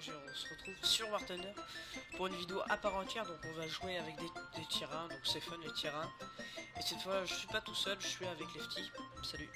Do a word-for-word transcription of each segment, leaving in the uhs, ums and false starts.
aujourd'hui on se retrouve sur War Thunder pour une vidéo à part entière. Donc on va jouer avec des, des tyrans, donc c'est fun les tyrans. Et cette fois je suis pas tout seul, je suis avec Lefty. Salut.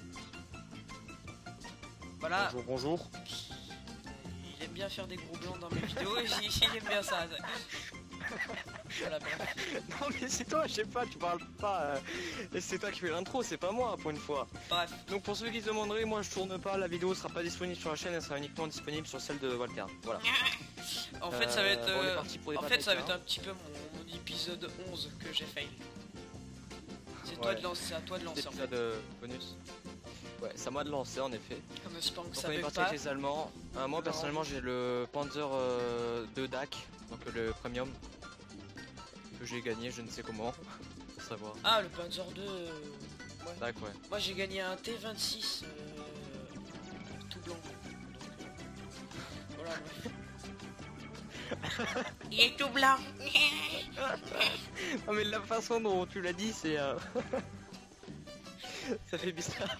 Voilà. Bonjour, bonjour. Il aime bien faire des gros blancs dans mes vidéos et il, il aime bien ça. Voilà, bref. Non mais c'est toi, je sais pas, tu parles pas. Euh, et c'est toi qui fais l'intro, c'est pas moi pour une fois. Bref. Donc pour ceux qui se demanderaient, moi je tourne pas, la vidéo sera pas disponible sur la chaîne, elle sera uniquement disponible sur celle de Walter. Voilà. En fait ça va être Euh, bon, on est euh, parti pour des en fait ça va être patates, un petit peu mon, mon épisode onze que j'ai fail. C'est Ouais. toi de lancer, c'est à toi de lancer en fait. épisode euh, bonus. Ouais, c'est à moi de lancer en effet. En espérant que Donc ça on est bug parti pas. avec les Allemands. Euh, moi personnellement j'ai le Panzer euh, deux D A C, donc le premium. Que j'ai gagné, je ne sais comment. Pour savoir. Ah le Panzer deux. euh, Ouais. D A C, ouais. Moi j'ai gagné un T vingt-six euh, tout blanc. Donc, euh, voilà. Ouais. Il est tout blanc. Non mais la façon dont tu l'as dit c'est euh... ça fait bizarre.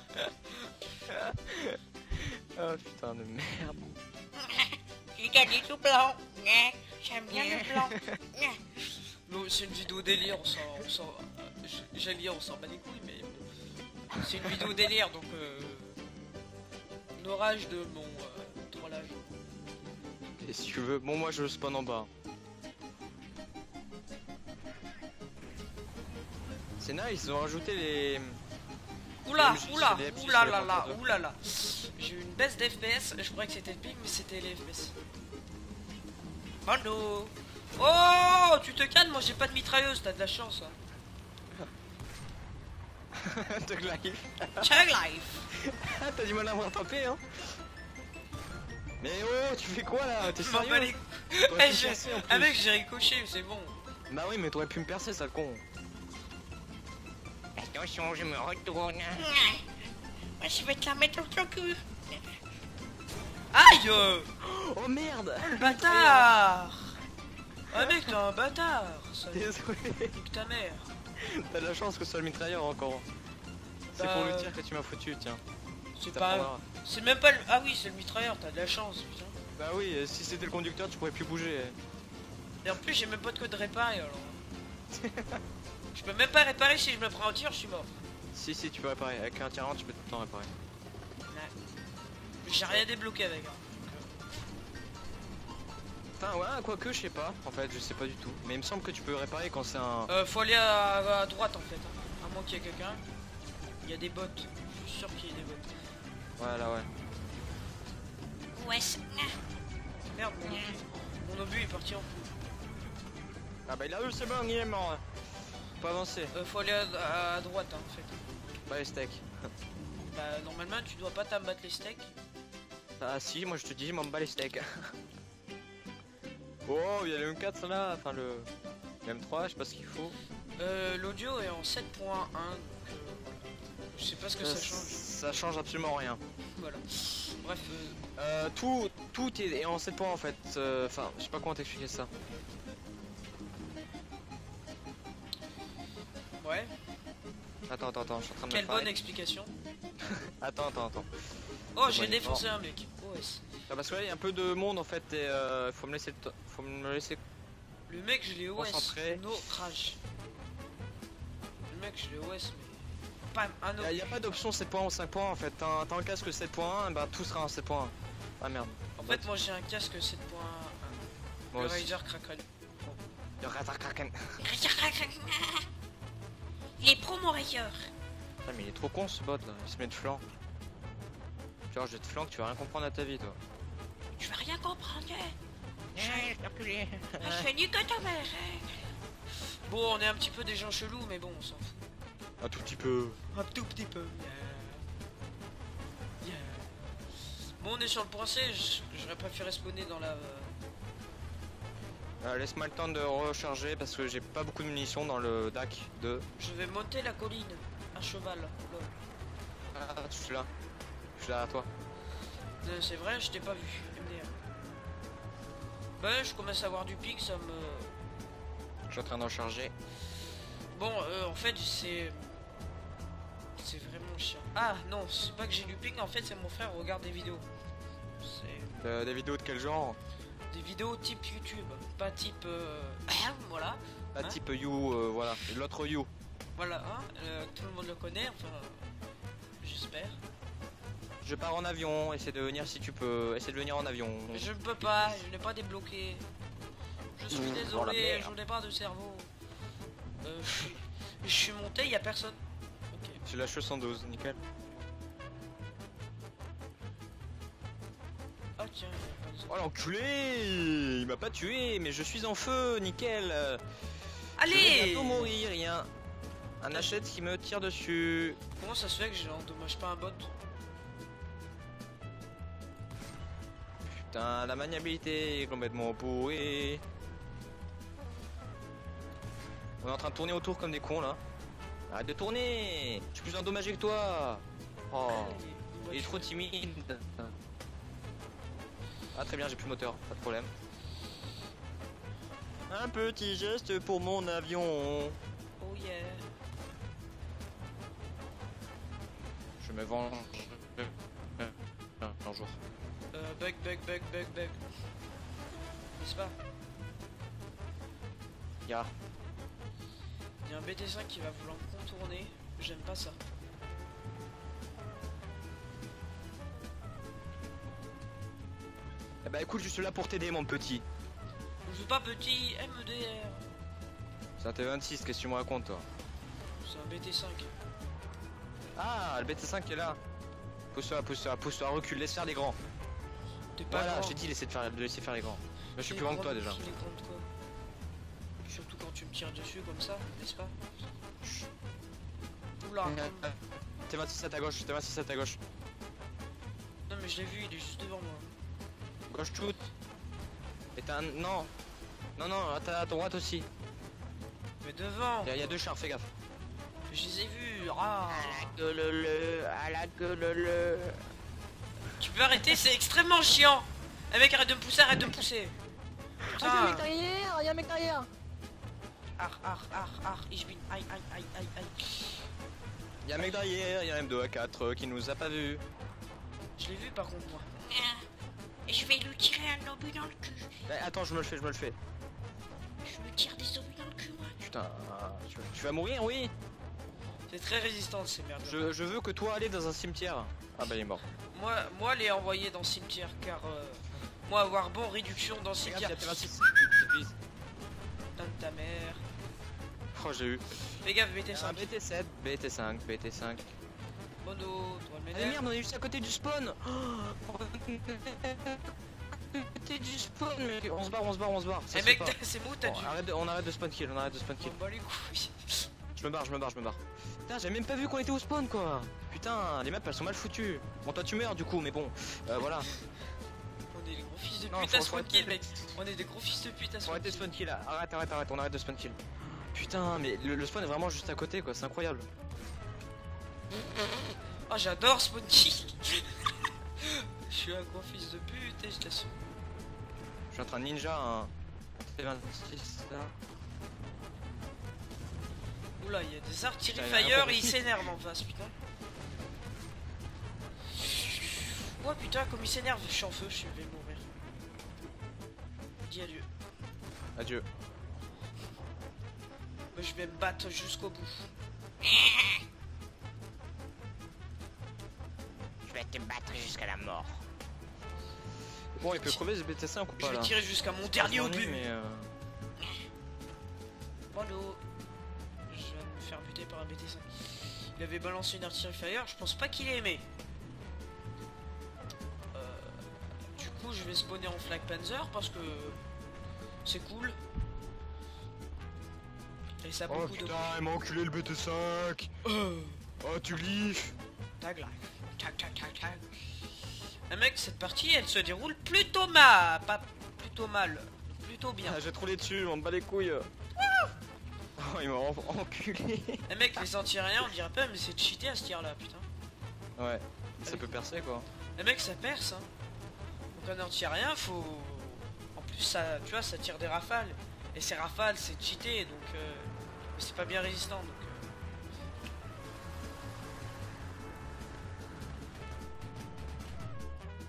Oh putain de merde. J'ai gagné tout blanc. J'aime bien le blanc. Non, c'est une vidéo délire, on s'en... on s'en- euh, J'allais dire on s'en bat les couilles mais c'est une vidéo délire donc euh... un orage de mon euh, trollage. Et si tu veux, bon moi je spawn en bas. C'est nice, ils ont rajouté les... Oula, Même si oula, c'est des F P S oula sur les là là, porteurs. oula là. J'ai eu une baisse d'F P S, je croyais que c'était le ping mais c'était les F P S. Oh no. Oh, tu te calmes, moi j'ai pas de mitrailleuse, t'as de la chance. Hein. Tug life. Chug life. T'as du mal à me rattraper hein. Mais oh, tu fais quoi là? T'es Je m'en bats les sérieux? couilles. T'aurais Eh, pu j'ai- percer, en plus. Ah mec, j'ai ricoché, c'est bon. Bah oui mais t'aurais pu me percer sale con. Attention, je me retourne. Moi je vais te la mettre dans ton cul. Aïe. Oh merde. Bâtard. Ah mec, t'es un bâtard. Ça Désolé. nique ta mère. T'as de la chance que ce soit le mitrailleur encore. C'est Bah, pour le tir que tu m'as foutu, tiens. C'est Ça pas... prendra. C'est même pas le... Ah oui, c'est le mitrailleur, t'as de la chance, putain. Bah oui, euh, si c'était le conducteur, tu pourrais plus bouger. Et en plus, j'ai même pas de code réparer alors. Je peux même pas réparer si je me prends un tir, je suis mort. Si, si, tu peux réparer. Avec un tir tu peux tout le temps réparer. J'ai rien débloqué avec. Hein. Enfin, ouais, quoique, je sais pas. En fait, je sais pas du tout. Mais il me semble que tu peux réparer quand c'est un. Euh, faut aller à, à droite en fait. Hein. À moins qu'il y ait quelqu'un. Il y a des bots. Je suis sûr qu'il y a des bots. Voilà, ouais. Ouais, merde, mon obus. Mon obus est parti en fou. Ah bah il a eu, c'est bon, il est mort. Faut pas avancer. Euh, faut aller à, à droite hein, en fait. Bah les steaks. Bah, normalement, tu dois pas t'abattre les steaks. Ah si, moi je te dis, m'en bats les steaks. Oh, il y a le M quatre là, enfin le... le M trois, je sais pas ce qu'il faut. Euh, l'audio est en sept point un. Donc, euh, voilà. Je sais pas ce que ça change. Ça change absolument rien. Voilà. Bref. Euh, Euh, tout, tout est est en sept points en fait. Euh, Enfin, je sais pas comment t'expliquer ça. ouais. Attends, attends, attends, je suis en train de Quelle me préparer. bonne explication. Attends, attends, attends. Oh, C'est j'ai bon, défoncé un mec. O S. Ah, parce que là, il y a un peu de monde en fait et euh, faut me laisser le temps- faut me laisser. Le mec, je l'ai O S. Concentré. No crash. Le mec, je l'ai O S, mais. Pam, un Il n'y autre. a, pas d'option sept points ou cinq points en fait. T'as t'as un casque sept point un, bah tout sera en sept point un. Ah merde. En fait, moi j'ai un casque sept point un. Moi Le aussi. Riser Kraken. Le Razor Kraken. Il est pro mon Riser. Ah, mais il est trop con ce bot là, il se met de flanc. Genre, je te flanque, tu vas rien comprendre à ta vie toi. Je vais rien comprendre. Je fais ni que ta mère. Bon, on est un petit peu des gens chelous, mais bon, on s'en fout. Un tout petit peu. Un tout petit peu. Yeah. Yeah. Bon, on est sur le point C, j- j'aurais préféré spawner dans la... euh, Euh, Laisse-moi le temps de recharger parce que j'ai pas beaucoup de munitions dans le D A C deux. Je vais monter la colline. Un cheval. Lol. Ah, je suis là. Je suis là à toi. Euh, C'est vrai, je t'ai pas vu. M D R. Bah, je commence à avoir du ping, ça me... Je suis en train d'en charger. Bon, euh, en fait, c'est... C'est vraiment chiant. Ah, non, c'est pas que j'ai du ping, en fait, c'est mon frère regarde des vidéos. C'est... Euh, des vidéos de quel genre? Des vidéos type YouTube, pas type... Euh... voilà. Pas hein type You, euh, voilà. L'autre You. Voilà, hein euh, tout le monde le connaît, enfin... J'espère. Je pars en avion, essaie de venir si tu peux. Essaie de venir en avion. Je ne peux pas, je n'ai pas débloqué. Je suis Mmh, désolé, oh la merde. je n'ai pas de cerveau. Euh, je suis... je suis monté, il y a personne. Ok. J'ai la soixante-douze, nickel. Ah tiens, il y a pas de- Oh l'enculé! Il m'a pas tué, mais je suis en feu, nickel! Je vais Allez! bientôt mourir, il y a un, un Hachette qui me tire dessus. Comment ça se fait que je n'endommage pas un bot? Putain, la maniabilité est complètement pourrie. On est en train de tourner autour comme des cons là. Arrête de tourner! Je suis plus endommagé que toi! Oh, il est trop timide. Ah très bien, j'ai plus le moteur, pas de problème. Un petit geste pour mon avion. Oh yeah. Je me venge un jour. Euh, bug, bug, bug, bug, bug. N'est-ce pas? Ya. Il y a un B T cinq qui va vouloir me contourner. J'aime pas ça. Eh bah écoute, je suis là pour t'aider mon petit. Je suis pas petit, M D R. C'est un T vingt-six, qu'est-ce que tu me racontes toi? C'est un B T cinq. Ah, le B T cinq est là. Pousse-toi, pousse-toi, pousse-toi, recule, laisse faire les grands. T'es pas Voilà, grand. j'ai dit laisser, de faire, de laisser faire les grands. Mais je suis T'es plus grand que toi déjà. qu'il est grand de quoi? Surtout quand tu me tires dessus comme ça, n'est-ce pas? Oula. Euh, T vingt-six à ta gauche, T vingt-six à ta gauche. Non mais je l'ai vu, il est juste devant moi. Gauche toute. Et t'as un... Non. Non, non, à ta à droite aussi. Mais devant. Il y, y a deux chars, fais gaffe. Je les ai vus. Ah. gueule le, à la gueule le. Tu peux arrêter, c'est extrêmement chiant. Eh mec, arrête de me pousser, arrête de me pousser. Ah, y'a un mec Putain. derrière, y'a un mec derrière. Ar, ar, ar, ar, ich bin. Aïe, aïe, aïe, aïe, aïe. Y'a un mec derrière, y'a un M deux A quatre qui nous a pas vu. Je l'ai vu par contre moi. Et je vais lui tirer un obus dans le cul. Eh, attends, je me le fais, je me le fais. Je me tire des obus dans le cul moi. Putain, tu vas, tu vas mourir, oui. C'est très résistant ces merdes. Je, je veux que toi aller dans un cimetière. Ah bah il est mort. Moi, moi les envoyer dans le cimetière car euh, moi avoir bon réduction dans le cimetière. Regarde, y'a T vingt-six. Tu te vises. Putain de ta mère. Oh j'ai eu. Fais gaffe, B T Un cinq. B T sept, B T cinq, B T cinq. Mono, toi le Ah ménage. merde, on est juste à côté du spawn. Oh, côté du spawn, mec. On se barre, on se barre, on se barre. Ça Eh se mec, fait pas. c'est bon, t'as Bon, dû. arrête de- on arrête de spawn kill, on arrête de spawn kill. On bat les couilles. Je me barre, je me barre, je me barre. Putain, j'avais même pas vu qu'on était au spawn quoi. Putain, les maps elles sont mal foutues. Bon, toi tu meurs du coup, mais bon, euh, voilà. On est les gros fils de Non, pute faut- à faut spawn arrêter kill, de- mec. On est des gros fils de pute à Faut spawn arrêter de kill. spawn kill là. Arrête, arrête, arrête, on arrête de spawn kill. Putain, mais le, le spawn est vraiment juste à côté quoi, c'est incroyable. Oh, j'adore spawn kill. Je suis un gros fils de pute et je t'assume. Je suis en train de ninja un T vingt-six là. Oula, il y a des artillery Putain, il y a un fire gros et ils fils. s'énervent en face, putain. Ouais, putain, comme il s'énerve, je suis en feu, je vais mourir. Dis adieu. Adieu. Mais je vais me battre jusqu'au bout. Je vais te battre jusqu'à la mort. Bon, il peut crever ce B T cinq ou Je pas vais là? tirer jusqu'à mon dernier Je m'ennuie, obus. mais euh... Mono. Je vais me faire buter par un B T cinq. Il avait balancé une artillery fire, je pense pas qu'il ait aimé. Euh, du coup, je vais spawner en Flag Panzer parce que c'est cool. Et ça a Oh beaucoup de. putain, il m'a enculé le B T cinq. Euh, Oh tu glyphes. Tag life. Tag tag tag tag. Un mec, cette partie elle se déroule plutôt mal. Pas plutôt mal. Plutôt bien. Ah, j'ai trollé dessus, on me bat les couilles. Oh, il m'a en- enculé. Un mec, les anti-aériens, on dirait pas, mais c'est cheaté à ce tir là, putain. Ouais, ça peut percer quoi. Un mec, ça perce, hein. Donc un anti-aérien, faut. En plus, ça, tu vois, ça tire des rafales. Et ces rafales, c'est cheaté, donc. Euh... C'est pas bien résistant, donc. Euh...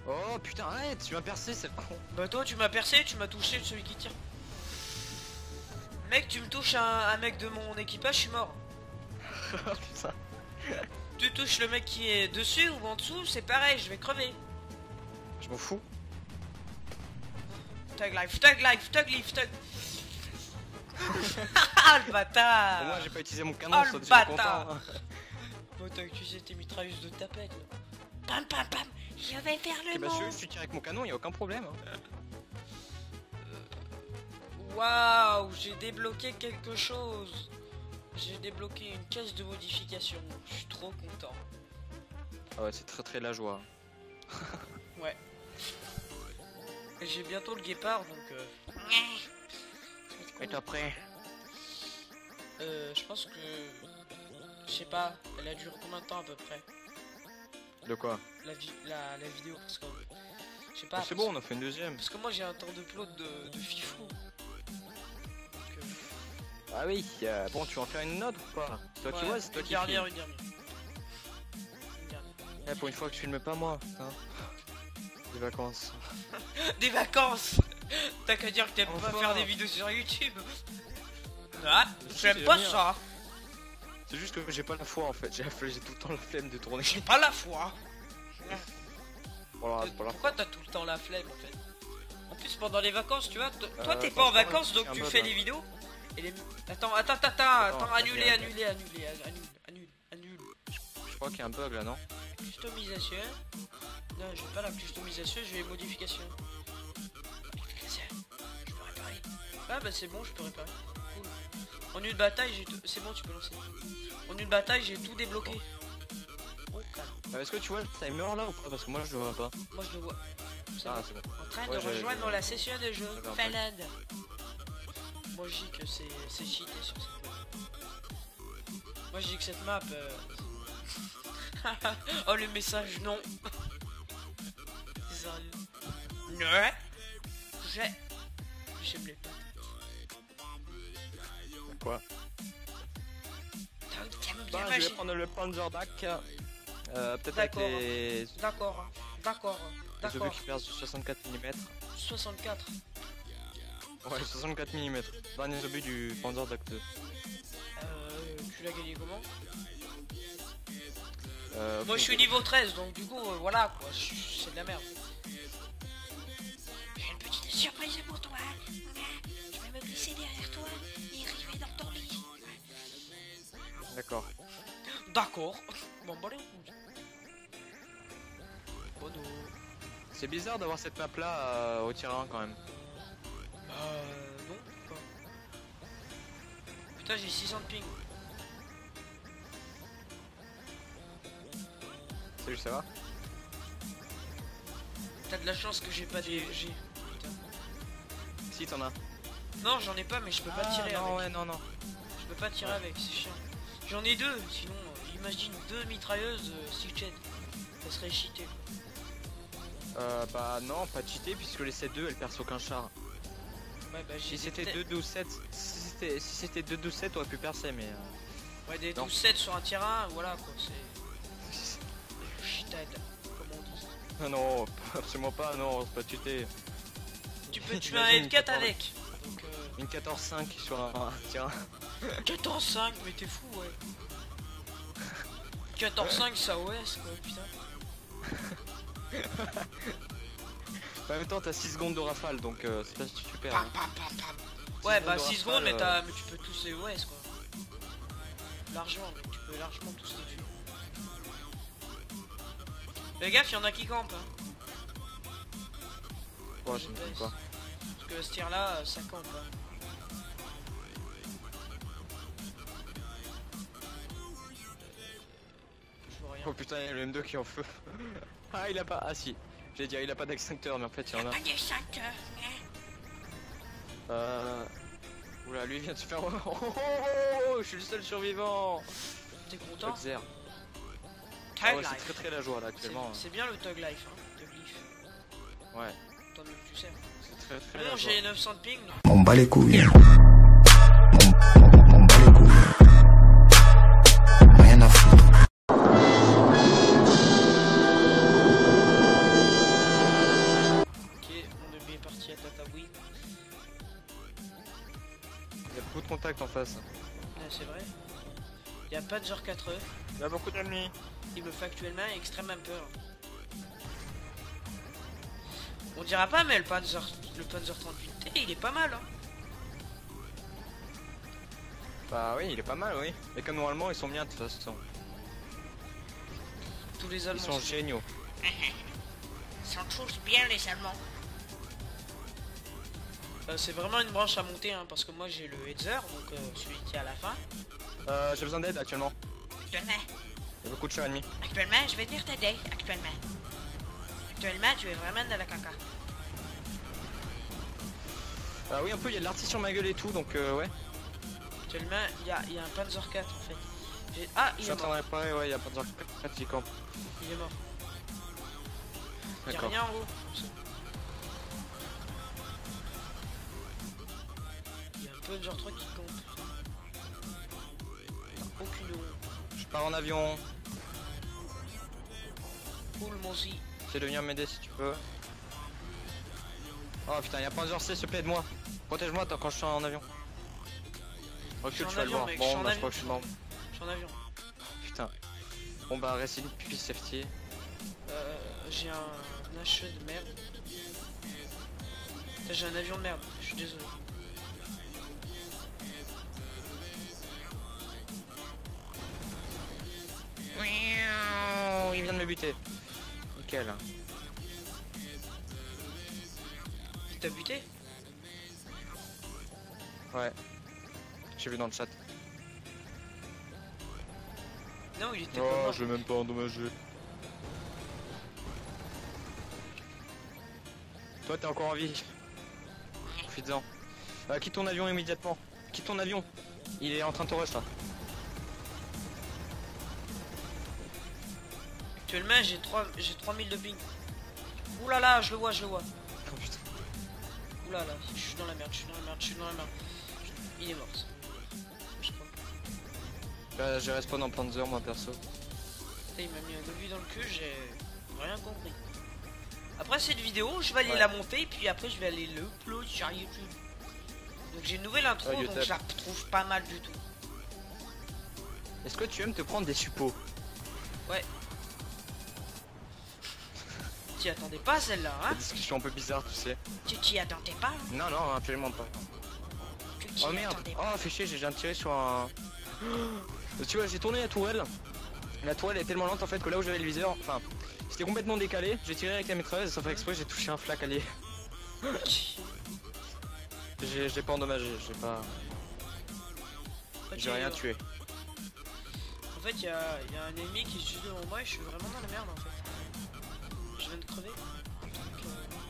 Oh putain, arrête, tu m'as percé, c'est le con. Bah toi tu m'as percé, tu m'as touché celui qui tire. Mec, tu me touches un, un mec de mon équipage, je suis mort. Putain. Tu touches le mec qui est dessus ou en dessous, c'est pareil, je vais crever. Je m'en fous. Tug life, tug life, tug life, tug. Ah le bâtard. Moi j'ai pas utilisé mon canon, Oh, ça le dessus bâtard. content. Bon, t'as utilisé tes mitrailleuses de tapette là. Pam pam pam, je vais faire le Ok bah monde. si tu tires avec mon canon, y a aucun problème. Hein. Waouh, j'ai débloqué quelque chose. J'ai débloqué une caisse de modification. Je suis trop content. Ah ouais, c'est très très la joie. Ouais. Et j'ai bientôt le guépard donc. Euh... Et toi après euh, je pense que. Je sais pas, elle a duré combien de temps à peu près? De quoi? La, vi la, la vidéo parce que. Je sais pas. C'est bon, on a fait une deuxième. Parce que moi j'ai un temps de plot de, de fifou. Ah oui, euh, bon tu vas en faire une note ou pas? C'est toi Ouais, qui vois, c'est toi une qui dernière, filme. une dernière. Une dernière. Eh, pour une fois que tu filmes pas moi, putain. Des vacances. Des vacances. T'as qu'à dire que t'aimes Enfin. pas faire des vidéos sur YouTube. Ah, Si, j'aime c'est pas bien. ça. C'est juste que j'ai pas la foi en fait, j'ai j'ai tout le temps la flemme de tourner. J'ai pas la foi. Voilà, c'est pas la Pourquoi t'as tout le temps la flemme en fait? En plus pendant les vacances, tu vois, t- Euh, toi t'es pas en franchement, vacances c'est donc un tu bug, fais hein. des vidéos. Et les... Attends, attends, attends, attends, attends, annulé, ok, ok. annulé, annulé, annulé, annulé, annulé. Je crois qu'il y a un bug là, non? Customisation. Non, je veux pas la customisation, je vais les modifications. Modification. Je peux réparer. Ah bah c'est bon, je peux réparer. Cool. En une bataille, j'ai tout... C'est bon, tu peux lancer. En une bataille, j'ai tout débloqué. Oh, calme. Euh, Est-ce que tu vois le timer là ou pas? Parce que moi je le vois pas. Moi je le vois. C'est Ah bon. c'est bon. En train Ouais, de j'avais- rejoindre la session de jeu. J'avais un Finlande. Moi je dis que c'est c'est cheaté sur cette map. Moi je dis que cette map. Euh... oh le message non. C'est sérieux. Non. J'ai. J'aime les pas. Quoi? T'aimes bien Bah, je vais magie. prendre le Panzer Dak. Euh, Peut-être avec D'accord. les... D'accord. D'accord. les obus D'accord. qui perdent soixante-quatre millimètres. soixante-quatre. Ouais, soixante-quatre millimètres. Dernier obus du Panzer Dak deux. Euh, tu l'as gagné comment? Euh, Moi je suis niveau treize donc du coup euh, voilà quoi, je- c'est de la merde. J'ai une petite surprise pour toi. Je vais me glisser derrière toi et arriver dans ton lit. D'accord. D'accord. Bon bah les couilles. Bon non. C'est bizarre d'avoir cette map là euh, au tir un quand même. Euh non. Pas. Putain j'ai six cents de ping. Salut, ça va? T'as de la chance que j'ai pas des G. Putain. Si t'en as. Non j'en ai pas mais je peux pas Ah, tirer non, avec. ouais, non, non. Je peux pas tirer avec, c'est chiant. J'en ai deux, sinon euh, imagine deux mitrailleuses euh, six chain. Ça serait cheaté. Euh, bah non, pas cheaté puisque les sept deux elles percent aucun char. Ouais bah j'ai Si c'était des- deux douze sept, si c'était si c'était deux douze sept, t'aurais pu percer, mais. Euh... Ouais, des Non. douze sept sur un terrain, voilà quoi, c'est. Cheated, comme on dit. Ah non, absolument pas, non, c'est pas cheaté. Tu peux tuer un Imagine L une quatre quatorze avec. Donc, euh... Une quatorze cinq sur un, un tir. quatorze cinq, mais t'es fou, ouais. quatorze cinq, ça O S quoi, putain. En même temps, t'as six secondes de rafale donc euh, c'est pas super. Pam, Hein. pam, pam, pam. Ouais, bah secondes de six secondes, rafale, mais, t'as- euh, mais tu peux tous les O S quoi. Largement, mec, tu peux largement tous les tuer. Fais gaffe, y'en a qui campent. Hein. Ouais, je ne sais pas. Parce que ce tir là, ça campe. Hein. Je vois rien. Oh putain, il y a le M deux qui est en feu. Ah, il a pas. Ah si, j'allais dire, il a pas d'extincteur, mais en fait, il y en a. Pas d'extincteur. Euh. Oula, lui il vient de se faire. Oh, oh, oh, oh, je suis le seul survivant. T'es content? Tugzer. Tug Ah ouais, c'est life. très très la joie là C'est actuellement. c'est bien le Tug Life, hein. Tug Life. Ouais, Tant mieux que tu sais. c'est très très Bon, la joie. j'ai neuf cents de ping. On bat les couilles. Rien à foutre. face. Ouais, c'est vrai. Il y a Panzer quatre E. Il y a beaucoup d'ennemis. Il me fait actuellement extrêmement peur. On dira pas, mais le Panzer, le Panzer trente-huit T, il est pas mal. Hein. Bah oui, il est pas mal, oui. Et comme normalement, ils sont bien de toute façon. Tous les Allemands Ils sont géniaux. Ils sont tous bien, les Allemands. Euh, c'est vraiment une branche à monter, hein, parce que moi j'ai le Hetzer, donc euh, celui qui est à la fin. Euh, j'ai besoin d'aide actuellement. Actuellement, Il y a beaucoup de chers ennemis. actuellement, je vais venir t'aider. Actuellement. Actuellement, tu es vraiment dans la caca. Ah oui, un peu, il y a de l'artiste sur ma gueule et tout, donc euh, ouais. Actuellement, il y a, il y a un Panzer quatre en fait. J'ai- Ah, Je il suis est en train mort. de réparer, ouais, il y a pas de quatre qui campe. Il est mort. Il y a D'accord. rien en haut. Il y a un Panzer trois qui campe. Il y a aucune honte. Je pars en avion. Cool, moi aussi. Essaye de venir m'aider si tu peux. Oh putain, il y a Panzer C, s'il te plaît, aide-moi. Protège-moi tant quand je suis en avion. Recule, en tu vas le avion, voir. mec, je suis Bon, en bah je avion. crois que je suis mort. Je suis en avion. Putain. Bon bah, reste in peace safety. Euh, j'ai un H E de merde. Putain, j'ai un avion de merde, je suis désolé. Il vient de me buter. Nickel. Il t'a buté? Ouais. J'ai vu dans le chat. Non, il était pas Oh, mort. je vais même pas endommager. Toi, t'es encore en vie. Profites-en. Euh, quitte ton avion immédiatement. Quitte ton avion. Il est en train de te rush là. Actuellement, j'ai trois j'ai trois mille de ping. Ouh là là, je le vois, je le vois. Oh putain. Ouh là là, je suis dans la merde, je suis dans la merde, je suis dans la merde. Il est mort. Ça. Je crois. Bah, j'ai respawn en Panzer moi perso. Putain, il m'a mis un golvi dans le cul, j'ai rien compris. Après cette vidéo, je vais aller Ouais. la monter, puis après je vais aller le upload sur YouTube. Donc j'ai une nouvelle intro, Ouais, donc YouTube. je la trouve pas mal du tout. Est-ce que tu aimes te prendre des suppos? Ouais. T'y attendais pas celle-là, hein? Des discussions un peu bizarres, tu sais. Tu t'y attendais pas? Non, non, absolument pas. Tu t'y Oh merde. attendais pas? Oh, fais chier, j'ai viens de tirer sur un... Tu vois, j'ai tourné la tourelle. La tourelle est tellement lente en fait que là où j'avais le viseur, enfin, c'était complètement décalé. J'ai tiré avec la mitrailleuse, sans faire exprès, j'ai touché un flac allié. J'ai j'ai pas endommagé, j'ai pas... J'ai rien tué. En fait, il y, a y a un ennemi qui est juste devant moi et je suis vraiment dans la merde en fait. Je viens de crever. Donc,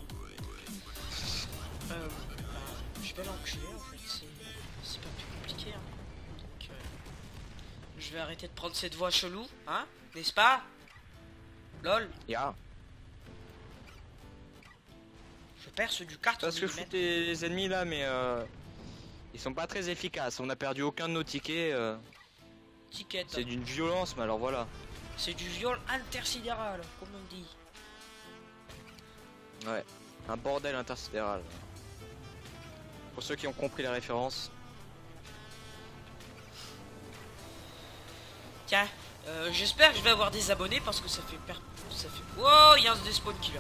euh... Euh, bah, je vais l'enculer en fait, c'est c'est pas plus compliqué. Hein. Donc, euh, je vais arrêter de prendre cette voix chelou, hein, n'est-ce pas? Lol, Ya. je perce du carton. Parce que foutent les, les ennemis là, mais euh, ils sont pas très efficaces. On a perdu aucun de nos tickets. Euh, Ticket. c'est d'une violence, mais alors voilà. C'est du viol intersidéral, comme on dit. Ouais, un bordel intersidéral. Pour ceux qui ont compris la référence. Tiens, euh, j'espère que je vais avoir des abonnés parce que ça fait per... ça fait. Wow, il y a un despawn killer.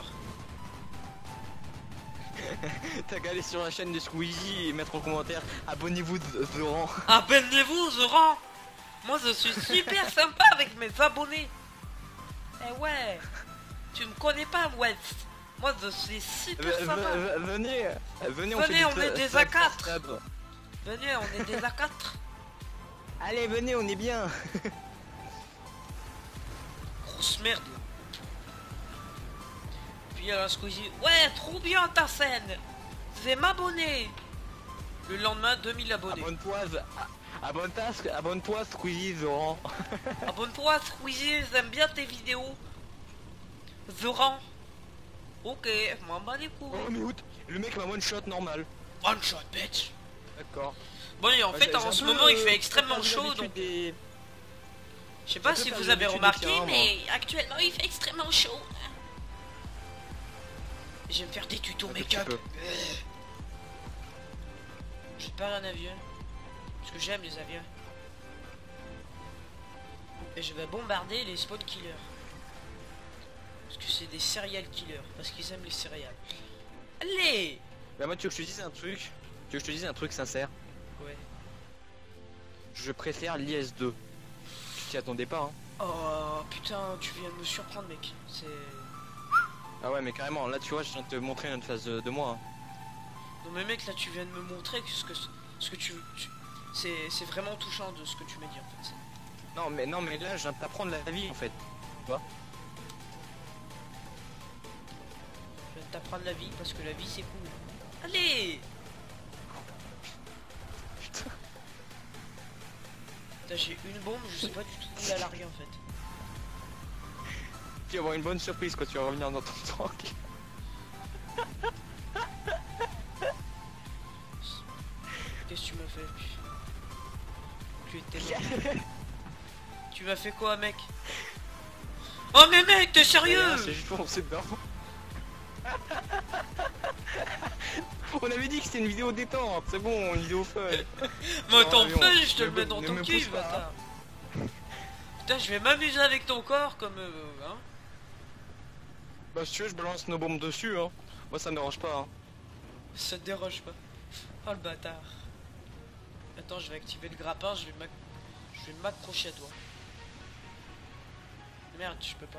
T'as qu'à aller sur la chaîne de Squeezie et mettre en commentaire abonnez-vous de Zoran. Abonnez-vous, Zoran. Moi, je suis super sympa avec mes abonnés. Eh ouais, tu me connais pas, ouais. Moi, je suis super sympa. Venez, venez, on Venez, fait on des est des subs A quatre. par sub. Venez, on est des A quatre. Allez, venez, on est bien. Grosse merde. Là. Puis alors Squeezie, ouais, trop bien ta scène. Je vais m'abonner. Le lendemain, deux mille abonnés. Abonne-toi, abonne-toi, abonne-toi, Squeezie, Zoran. Abonne-toi, Squeezie, j'aime bien tes vidéos. Zoran. Ok, m'en bats les couilles. Oh mais où le mec m'a one shot normal. One shot, bitch. D'accord. Bon, et en Ouais, fait, j'ai en un ce peu, moment, il euh, fait extrêmement perdu chaud, l'habitude donc... des- Je sais pas j'ai un si peu vous perdu avez l'habitude des remarqué, terrains, mais actuellement, il fait extrêmement chaud. Je vais me faire des tutos Un make-up. petit peu. Je pars un avion. Parce que j'aime les avions. Et je vais bombarder les spawn killers. Parce que c'est des serial killers. Parce qu'ils aiment les céréales. Allez! Bah moi tu veux que je te dise un truc? Tu veux que je te dise un truc sincère? Ouais. Je préfère l'I S deux. Tu t'y attendais pas, hein? Oh putain, tu viens de me surprendre, mec. C'est... Ah ouais, mais carrément, là tu vois, je viens de te montrer une phase de, de moi. Hein. Non mais mec, là tu viens de me montrer que ce que, ce que tu... tu... C'est vraiment touchant de ce que tu m'as dit en fait. Non mais non mais là je viens de t'apprendre la vie en fait. Tu vois? Je viens de t'apprendre la vie parce que la vie c'est cool. Allez! Putain. Putain, j'ai une bombe, je sais pas du tout où la larguer en fait. Tu vas avoir une bonne surprise quand tu vas revenir dans ton tank. Qu'est-ce que tu m'as fait? Tu étais mort. Tu m'as fait quoi, mec? Oh mais mec, t'es sérieux? C'est juste pour foncer dedans. On avait dit que c'était une vidéo détente, c'est bon, une vidéo fun. Moi t'en avion. fais, je te Ne le me- mets dans ne ton me cul, pousse pas, bâtard. Putain, je vais m'amuser avec ton corps comme... Euh, hein. Bah si tu veux je balance nos bombes dessus hein. Moi ça me dérange pas hein. Ça te dérange pas. Oh le bâtard. Attends, je vais activer le grappin, je vais m'ac- je vais m'accrocher à toi. Merde, je peux pas.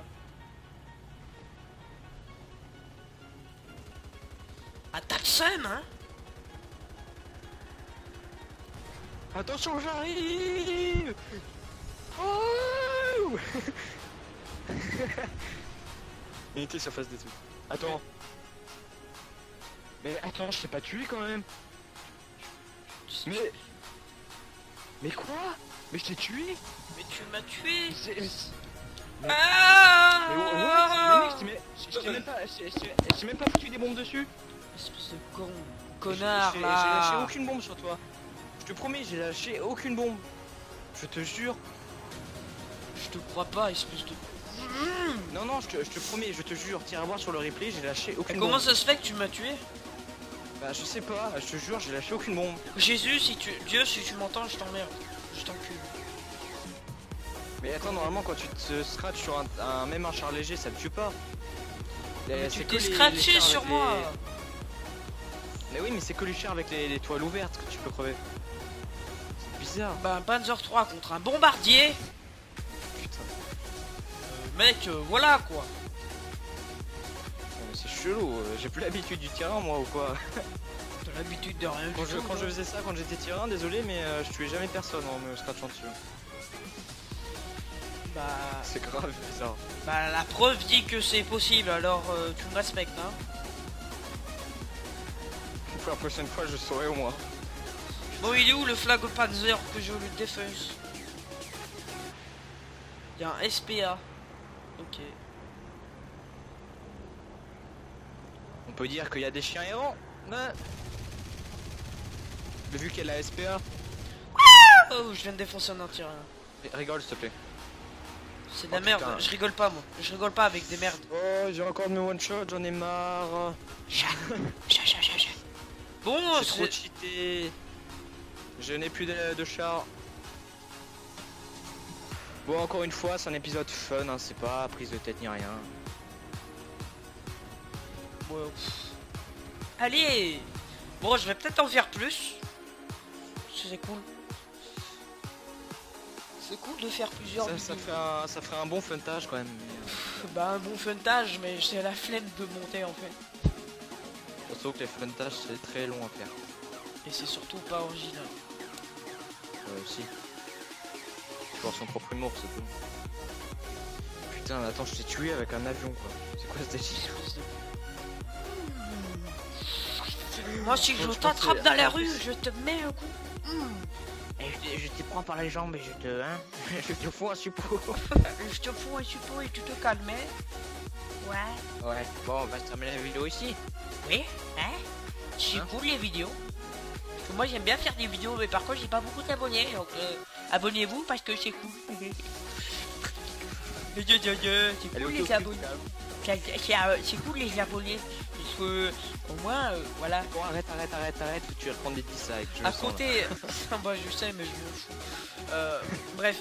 Ah t'as le seum, hein? Attention j'arrive. Oh Il était sur face des trucs. Attends. Mais attends, je t'ai pas tué quand même. Mais... Mais quoi? Mais je t'ai tué. Mais tu m'as tué. C'est- Mais- Ah Mais ouais, mais mec, je t'ai même- je t'ai même pas, je t'ai- je t'ai- je t'ai même pas foutu des bombes dessus. Espèce de con. Connard J'ai j'ai lâché là. aucune bombe sur toi. Je te promets, j'ai lâché aucune bombe. Je te jure. Je te crois pas, espèce de... Non, non, je te, je te promets, je te jure. Tire à voir sur le replay, j'ai lâché Et aucune comment bombe. ça se fait que tu m'as tué? Bah, je sais pas, je te jure, j'ai lâché aucune bombe. Jésus, si tu... Dieu, si tu m'entends, je t'emmerde. Je t'encule. Mais attends, normalement, quand tu te scratches sur un, un- même un char léger, ça te tue pas. Mais Les- tu c'est que t'es les- les scratché chars sur avec moi. les- Mais oui, mais c'est que les chars avec les, les toiles ouvertes que tu peux crever. C'est bizarre. Bah, un Panzer trois contre un bombardier. Putain. Euh, mec, euh, voilà quoi. Non, mais c'est chelou, euh, j'ai plus l'habitude du terrain moi ou quoi. T'as l'habitude de rien Quand du je, tout, quand je toi. faisais ça, quand j'étais tireur, désolé, mais euh, je tuais jamais personne en me scratchant dessus. Bah... C'est grave bizarre. Bah, la preuve dit que c'est possible, alors euh, tu me respectes, hein. Pour la prochaine fois, je saurai au moins. Bon, il est où le flag Panzer que je lui défausse? Il y a un S P A. Ok. On peut dire qu'il y a des chiens errants. Ouais. Mais vu qu'elle a S P A, Oh, je viens de défoncer un entier. rigole s'il te plaît. C'est de la Oh, merde, putain. je rigole pas moi. Je rigole pas avec des merdes. Oh, j'ai encore de mes one shot, j'en ai marre. Chat, chat, chat, chat, chat. Bon, C'est trop c'est... cheaté. Je n'ai plus de, de char. Bon, encore une fois, c'est un épisode fun, hein, c'est pas prise de tête ni rien. Ouais, pff. Allez. Bon, je vais peut-être en faire plus. C'est cool. C'est cool de faire plusieurs Ça, ça, vidéos. fait un, ça ferait un bon funtage quand même. mais, euh, Bah un bon funtage, mais j'ai la flemme de monter en fait. Surtout que les funtages c'est très long à faire. Et c'est surtout pas original. Euh, si. Pour son propre humour, c'est tout. Putain, mais attends, je t'ai tué avec un avion quoi. C'est quoi ce délire? Moi si Bon, je je pense t'attrape que- dans la rue, je te mets un coup. Hmm. Et je, je te prends par les jambes et je te. Hein, je te fous un suppôt. Je te fous un suppôt et tu te calmais. Ouais. Ouais, bon, on va se terminer la vidéo ici. Oui, hein? C'est Hein? cool les vidéos. Parce que moi j'aime bien faire des vidéos, mais par contre j'ai pas beaucoup d'abonnés, donc euh, abonnez-vous parce que c'est cool. C'est Elle est cool les autocritique, abonnés. hein. c'est cool les abonnés. Parce que au moins, euh, voilà. Bon, arrête, arrête, arrête, arrête, tu vas te prendre des dislikes. À côté, bah je sais, mais je m'en fous. Euh, bref.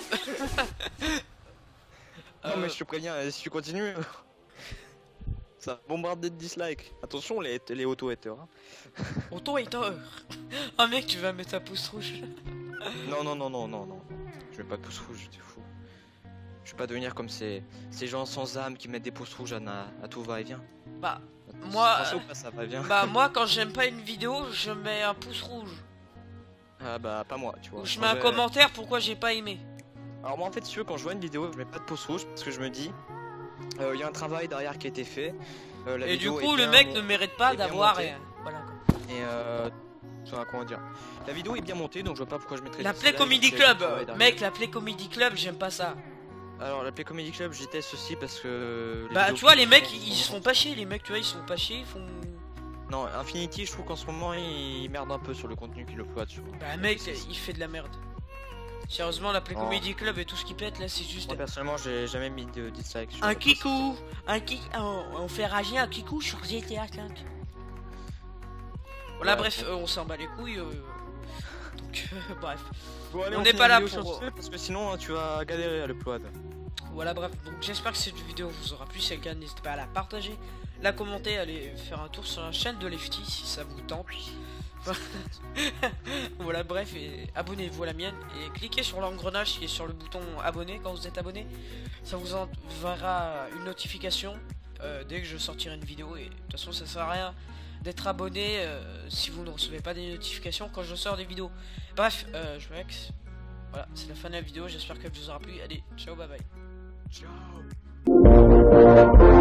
Non, euh... mais je te préviens, si tu continues, ça bombarde des dislikes. Attention, les, les auto-haters. Hein. Auto-haters. Ah, mec, tu vas mettre ta pouce rouge. Non, non, non, non, non, non. Je mets pas de pouce rouge, t'es fou. Je vais pas devenir comme ces, ces gens sans âme qui mettent des pouces rouges à, à tout va et vient. Bah, moi, euh, pas, ça va, bah moi quand j'aime pas une vidéo, je mets un pouce rouge. Ah bah pas moi, tu vois. Ou je mets un commentaire pourquoi j'ai pas aimé. Alors moi en fait si tu veux quand je vois une vidéo, je mets pas de pouce rouge parce que je me dis, il euh, y a un travail derrière qui a été fait. Euh, la et du coup bien, le mec ne mérite pas d'avoir. Et... Voilà. Et euh... comment dire. La vidéo est bien montée donc je vois pas pourquoi je mettrais. La Play Comedy Club, mec, la Play Comedy Club, j'aime pas ça. Alors la Play Comedy Club j'y teste aussi parce que... Bah tu vois les mecs ils se font pas chier, les mecs tu vois ils se font pas chier, ils font... Non Infinity je trouve qu'en ce moment il merde un peu sur le contenu qu'il upload sur... Bah mec il fait de la merde. Sérieusement la Play Comedy oh. Club et tout ce qui pète là c'est juste... Moi personnellement j'ai jamais mis de dislike sur... Un kikou Un kikou On fait rager un kikou sur G T A cinq. Voilà ouais, bref euh, on s'en bat les couilles euh... Donc euh, bref bon, allez, on n'est pas là pour... Sur parce que sinon tu vas galérer à l'upload. Voilà bref, donc j'espère que cette vidéo vous aura plu, si c'est le cas n'hésitez pas à la partager, la commenter, allez faire un tour sur la chaîne de Lefty si ça vous tente. Voilà bref, et abonnez-vous à la mienne et cliquez sur l'engrenage qui est sur le bouton abonner quand vous êtes abonné. Ça vous enverra une notification euh, dès que je sortirai une vidéo et de toute façon ça sert à rien d'être abonné euh, si vous ne recevez pas des notifications quand je sors des vidéos. Bref, euh, je m'ex. Voilà, c'est la fin de la vidéo, j'espère qu'elle vous aura plu. Allez, ciao, bye bye. Ciao.